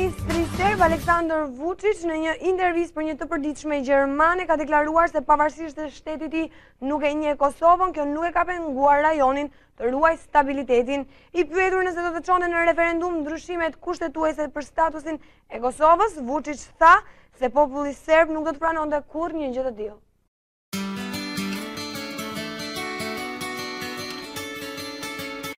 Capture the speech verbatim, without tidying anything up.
Kryeministri serb Aleksandar Vučić në një intervistë për një të përditshme gjermane ka deklaruar se pavarësisht se shteti i tij nuk e njeh Kosovën, kjo nuk e ka penguar rajonin të ruajë stabilitetin. I pyetur nëse do të çonte në referendum ndryshimet kushtetuese për statusin e Kosovës, Vučić tha se populli serb nuk do të pranonte kurrë një gjë të tillë.